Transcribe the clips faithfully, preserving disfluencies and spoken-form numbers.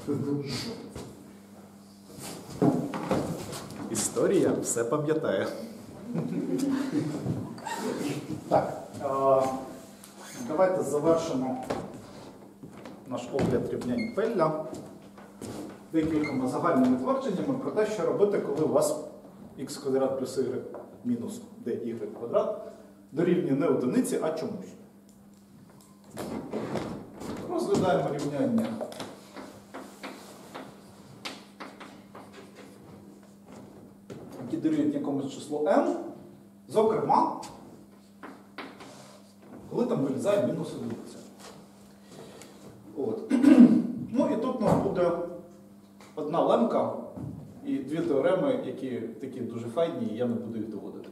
Історія все пам'ятає. Так, давайте завершимо наш огляд рівнянь Пелля декількома загальними твердженнями про те, що робити, коли у вас х квадрат плюс y мінус dy квадрат дорівнює не одиниці, а чомусь. Розглядаємо рівняння які дорівнюють якомусь числу n, зокрема, коли там вилізає мінус одиниця. От. Ну і тут у нас буде одна лемка і дві теореми, які такі дуже файні, і я не буду їх доводити.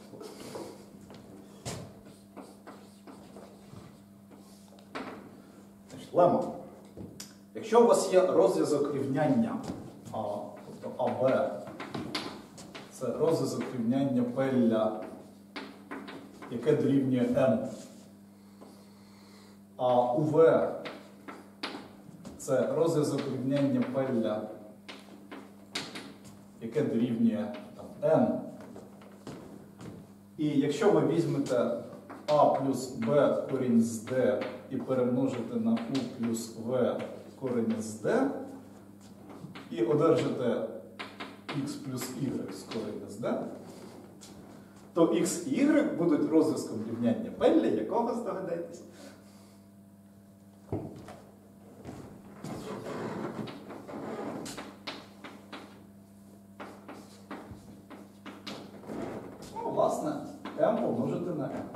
Значить, лема. Якщо у вас є розв'язок рівняння, а, тобто АБ, це розв'язок рівняння Пелля, яке дорівнює n, а УВ це розв'язок рівняння Пелля, яке дорівнює там, n. І якщо ви візьмете А плюс Б корінь з D і перемножите на У плюс В корінь з D, і одержите х плюс y з коріння з D, то х і y будуть розв'язком рівняння Пелля, якого здогадаєтесь? Ну, власне, m помножити на m.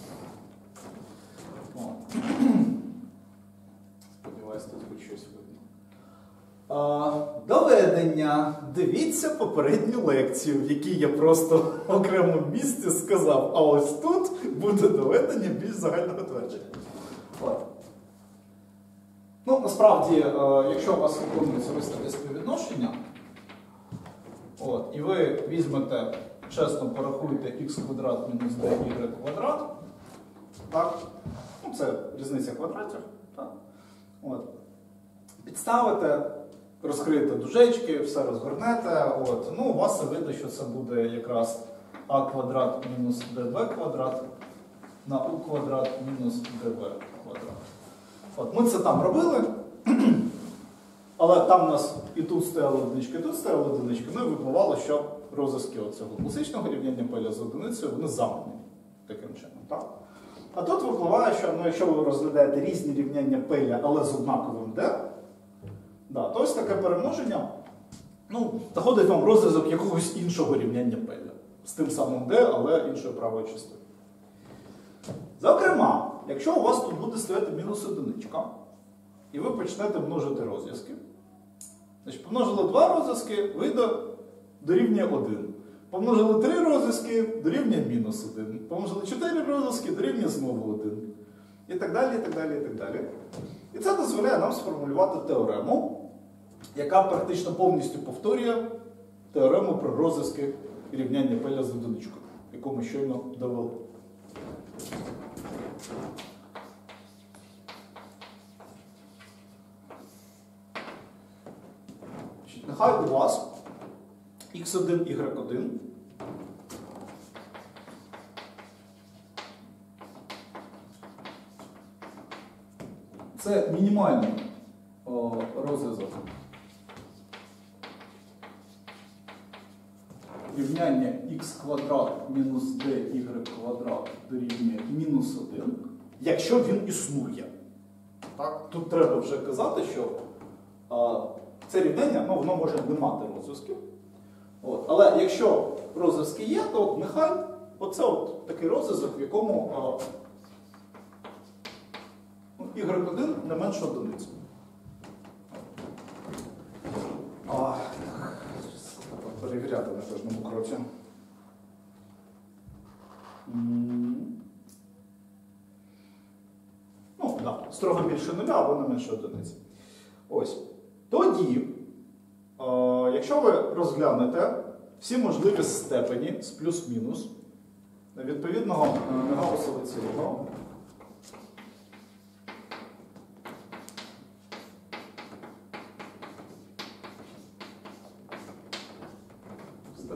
Сподіваюсь, тут хоч щось видно. А, доведення. Дивіться попередню лекцію, в якій я просто в окремому місці сказав, а ось тут буде доведення більш загального твердження. От. Ну, насправді, якщо у вас виконується ось таке співвідношення, от, і ви візьмете, чесно порахуєте х квадрат мінус dy квадрат, так? Ну, це різниця квадратів, так? От. Підставите, розкриєте дужечки, все розгорнете, от. Ну, у вас вийде, що це буде якраз а квадрат мінус db квадрат на у квадрат мінус db квадрат. От, ми це там робили, але там у нас і тут стояли одинички, і тут стояли одинички, ну і випливало, що розв'язки оцього класичного рівняння Пелля з одиницею, вони замкнені таким чином. Так? А тут випливає, що ну, якщо ви розглядаєте різні рівняння Пелля, але з однаковим d, да, то ось таке перемноження ну, доходить вам розв'язок якогось іншого рівняння Пелля. З тим самим d, але іншою правою частиною. Зокрема, якщо у вас тут буде стояти мінус одиничка, і ви почнете множити розв'язки, значить, помножили два розв'язки, вийде дорівнює один. Помножили три розв'язки, дорівнює мінус один. Помножили чотири розв'язки, дорівнює знову один. І так далі, і так далі, і так далі. І це дозволяє нам сформулювати теорему, яка практично повністю повторює теорему про розв'язки рівняння Пелля з одиничкою, яку ми щойно довели. Нехай у вас ікс один, ігрек один це мінімальний о, розв'язок рівняння х квадрат мінус dy квадрат дорівнює мінус один, якщо він існує. Так? Тут треба вже казати, що а, це рівняння, ну, воно може не мати розв'язків. От. Але якщо розв'язки є, то от нехай оце от такий розв'язок, в якому а, ну, ігрек один не менше одиниці. Перевіряти на кожному кроці. Ну, да, строго більше нуля або не менше одиниці. Ось. Тоді, е, якщо ви розглянете всі можливі степені з плюс-мінус відповідного Гаусова цілого,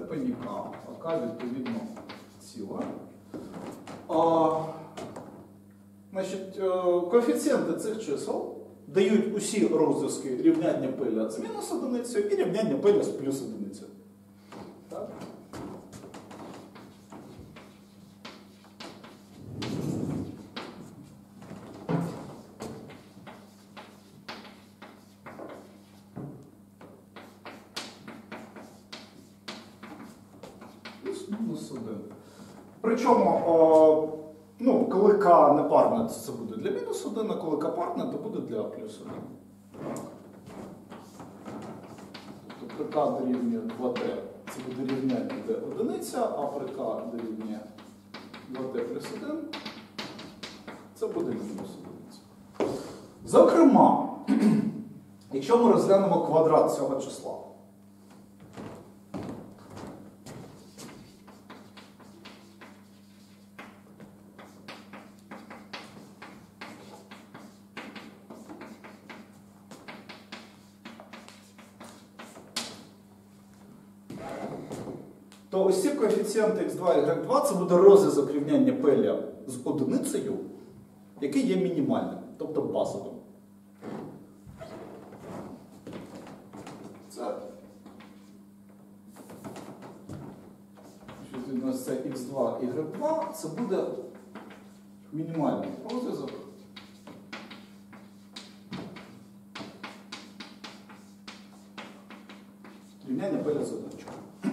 степені k, а k відповідно ціла. А, значить, коефіцієнти цих чисел дають усі розв'язки рівняння пиля з мінус одиницею і рівняння пиля з плюс одиницею. Так? Плюс один. Причому, о, ну, коли k не парне, то це буде для мінус один, а коли k парне, то буде для плюс один. Тобто при k дорівнює два t це буде рівняння d одиниця, а при k дорівнює два t плюс один це буде мінус одиниця. Зокрема, якщо ми розглянемо квадрат цього числа, то ось ці коефіцієнти ікс два і ігрек два це буде розв'язок рівняння пеля з одиницею, який є мінімальним, тобто базовим. Це, це ікс два і ігрек два, це буде мінімальний розв'язок рівняння пеля з одиничкою.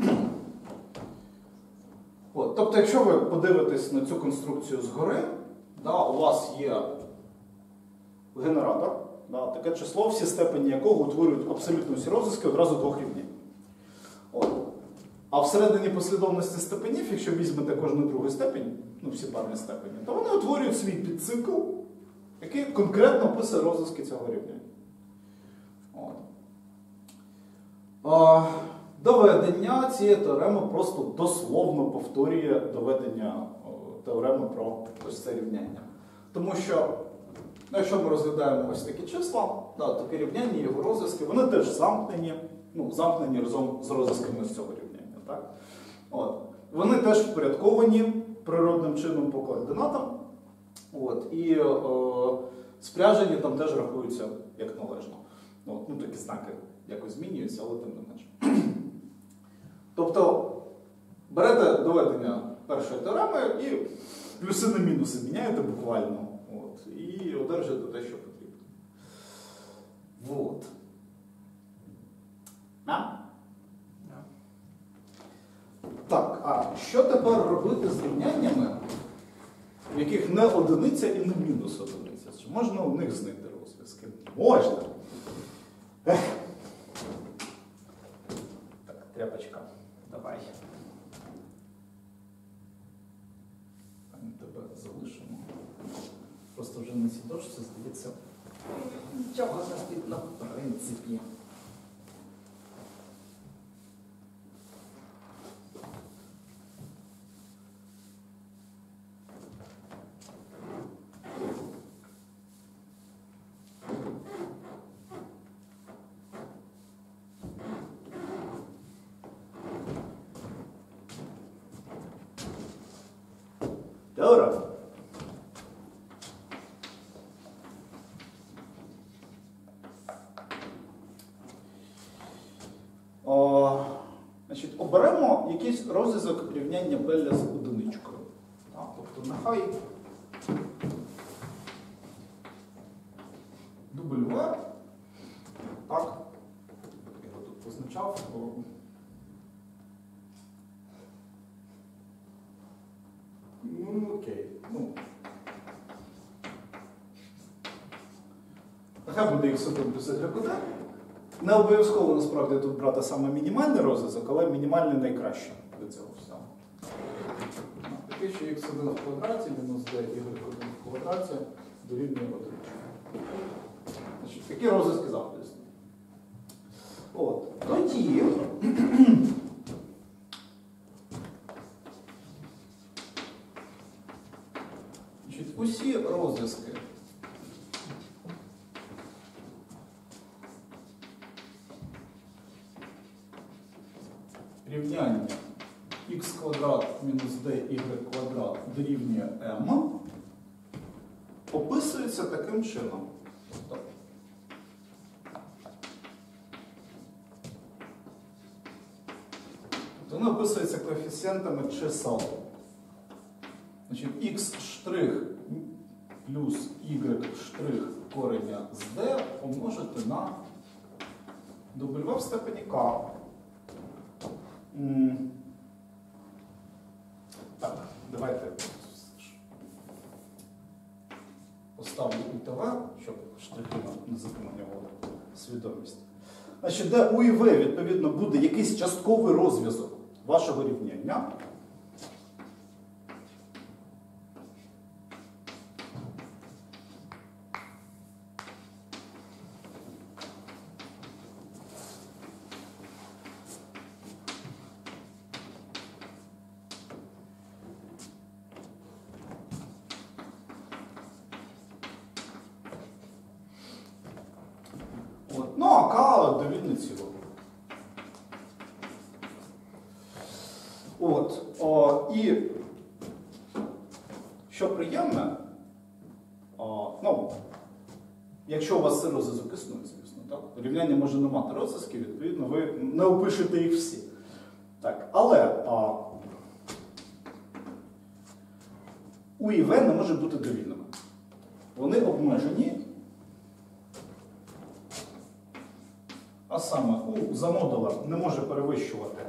От, тобто, якщо ви подивитесь на цю конструкцію згори, да, у вас є генератор, да, таке число, всі степені якого утворюють абсолютно всі розв'язки одразу двох рівнів. От. А всередині послідовності степенів, якщо візьмете кожну другу степень, ну всі парні степені, то вони утворюють свій підцикл, який конкретно описує розв'язки цього рівня. От. А, доведення цієї теореми просто дословно повторює доведення о, теореми про ось це рівняння. Тому що, ну, якщо ми розглядаємо ось такі числа, да, таке рівняння, його розв'язки, вони теж замкнені, ну, замкнені разом з розв'язками з цього рівняння. Так? От. Вони теж впорядковані природним чином по координатам. От. І о, спряжені там теж рахуються як належно. От. Ну, такі знаки якось змінюються, але тим не менше. Тобто, берете доведення першої теореми і плюси на мінуси міняєте буквально. От, і одержите те, що потрібно. Вот. А? Так, а що тепер робити з рівняннями, в яких не одиниця і не мінус одиниця? Чи можна у них знайти розв'язки? Можна. Ех. Так, тряпочка. Давай. Ми тебе залишимо. Просто вже на цій дошці, здається, нічого не видно, в принципі. Добре. О, значить, оберемо якийсь розв'язок рівняння Белля з одиничкою. Так, тобто нехай W, так, я його тут позначав. Ну, окей. Ну. Нехай буде ікс один плюс ігрек один. Не обов'язково, насправді, тут брати саме мінімальний розв'язок, але мінімальний найкраще для цього всього. Такий, що ікс один в квадраті мінус d ігрек один в квадраті дорівнює одиничці. Значить, такі розв'язки записані. От. Тоді усі розв'язки рівняння х квадрат мінус dy квадрат дорівнює m описується таким чином. Тобто, воно описується коефіцієнтами чисел. Значить, x' плюс y' корення з d помножити на w в степені k. Так, давайте поставлю УТВ, щоб штрихи не затуманювали свідомість. Значить, де у і В, відповідно, буде якийсь частковий розв'язок вашого рівняння. Ну, а К довільне ціло. От. О, і що приємне, о, ну, якщо у вас це розв'язок існує, звісно, так? Рівняння може не мати розв'язків, відповідно, ви не опишете їх всі. Так, але о, У і В не може бути довільними. Вони обмежені. А саме У за модулем не може перевищувати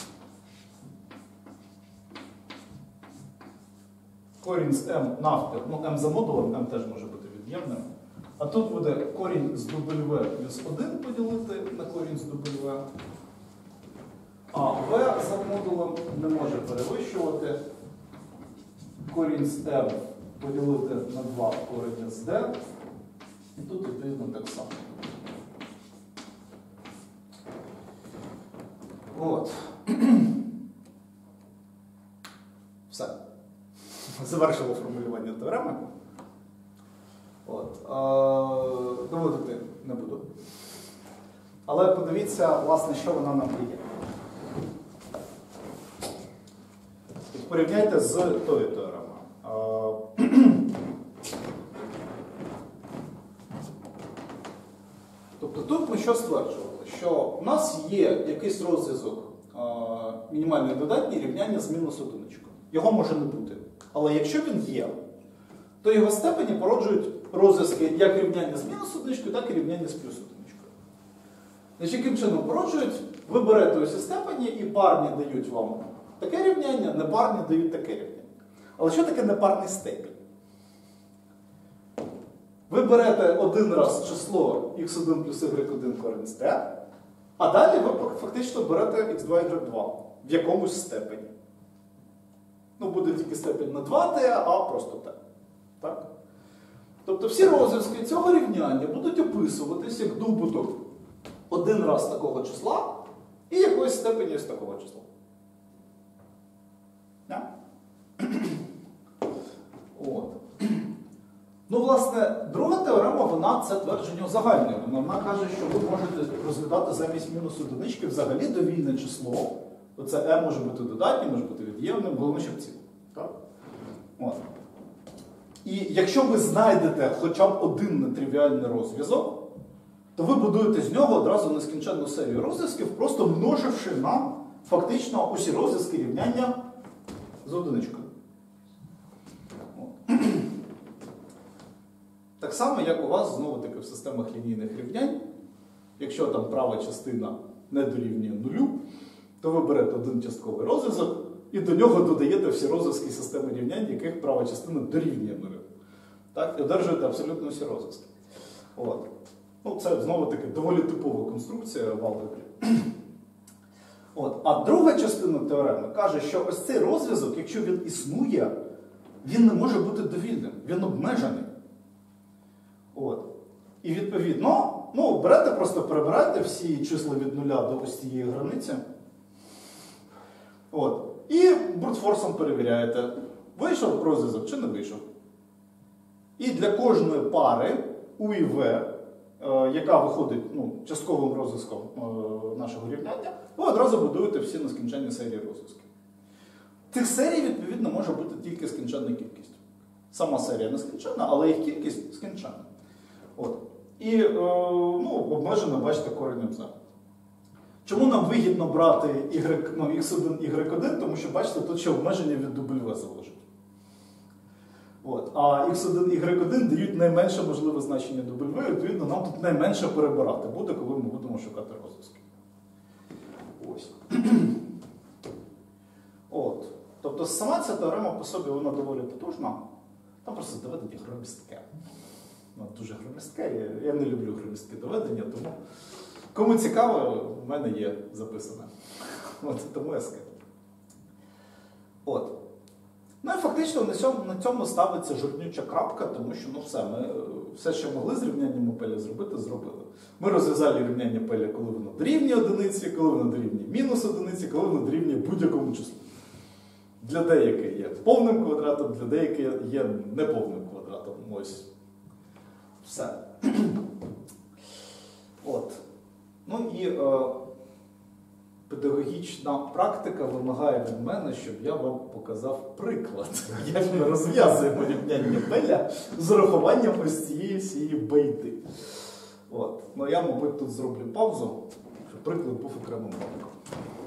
корінь з m навпіл. Ну, m за модулем, m теж може бути від'ємним. А тут буде корінь з W плюс один поділити на корінь з W. А v за модулем не може перевищувати корінь з m поділити на два корення з d. І тут відповідно так само. От. Все. Завершило формулювання теореми. От. Е, доводити не буду. Але подивіться, власне, що вона нам дає. Порівняйте з тою теоремою. Е, тобто тут ми що стверджували? Що у нас є якийсь розв'язок мінімальний додатній рівняння з мінус одиничкою. Його може не бути. Але якщо він є, то його степені породжують розв'язки як рівняння з мінус одиничкою, так і рівняння з плюс одиничкою. Значить, яким чином породжують? Ви берете усі степені і парні дають вам таке рівняння, непарні дають таке рівняння. Але що таке непарний степінь? Ви берете один раз число х один плюс y один корінь з d, а далі ви фактично берете х два y два в якомусь степені. Ну, буде тільки степень на два t, а просто t. Так? Тобто всі розв'язки цього рівняння будуть описуватись як добуток один раз такого числа і якоїсь степені з такого числа. Yeah? От. Ну, власне, друга теорема, вона це твердження узагальнює. Вона каже, що ви можете розглядати замість мінус одинички взагалі довільне число. Оце m може бути додатнім, може бути від'ємним, головне, щоб цілим. Так? От. І якщо ви знайдете хоча б один нетривіальний розв'язок, то ви будуєте з нього одразу нескінченну серію розв'язків, просто множивши на фактично усі розв'язки рівняння з одиничкою. От. Так само, як у вас, знову-таки, в системах лінійних рівнянь, якщо там права частина не дорівнює нулю, то ви берете один частковий розв'язок і до нього додаєте всі розв'язки системи рівнянь, яких права частина дорівнює нулю. Так? І одержуєте абсолютно всі розв'язки. От. Ну, це, знову-таки, доволі типова конструкція в алгебрі. От. А друга частина теореми каже, що ось цей розв'язок, якщо він існує, він не може бути довільним, він обмежений. От. І відповідно, ну, берете, просто перебирайте всі числа від нуля до ось цієї границі. От. І брутфорсом перевіряєте, вийшов розв'язок чи не вийшов. І для кожної пари У і В, е, яка виходить ну, частковим розв'язком е, нашого рівняння, ви одразу будуєте всі нескінченні серії розв'язків. Тих серій, відповідно, може бути тільки скінченна кількість. Сама серія не скінченна, але їх кількість скінченна. От. І е, ну, обмежено, бачите, коренем з. Чому нам вигідно брати y, ну, ікс один, ігрек один? Тому що, бачите, тут ще обмеження від W залежить. От. А ікс один, ігрек один дають найменше можливе значення W, відповідно, нам тут найменше перебирати буде, коли ми будемо шукати розв'язки. Ось. От. Тобто сама ця теорема по собі, вона доволі потужна. Там просто доведення громістке. Ну, дуже громістке. Я, я не люблю громістке доведення, тому кому цікаво, в мене є записане. От, тому я скажу. От. Ну і фактично на цьому, на цьому ставиться жирнюча крапка, тому що ну все, ми все, що могли з рівнянням Пеля зробити, зробили. Ми розв'язали рівняння Пеля, коли воно дорівнює одиниці, коли воно дорівнює мінус одиниці, коли воно дорівнює будь-якому числу. Для деяких є повним квадратом, для деяких є неповним квадратом. Ось. Все. От. Ну і е, педагогічна практика вимагає від мене, щоб я вам показав приклад, як ми розв'язуємо рівняння Пеля з урахуванням ось цієї всієї байди. От. Ну я, мабуть, тут зроблю паузу, щоб приклад був окремим банком.